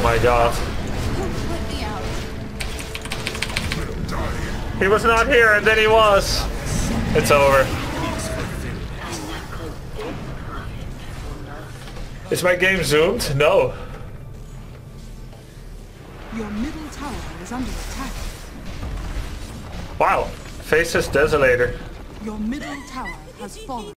my god. He was not here and then he was. It's over. Is my game zoomed? No. Your middle tower is under attack. Wow. Faces Desolator. Your middle tower has fallen.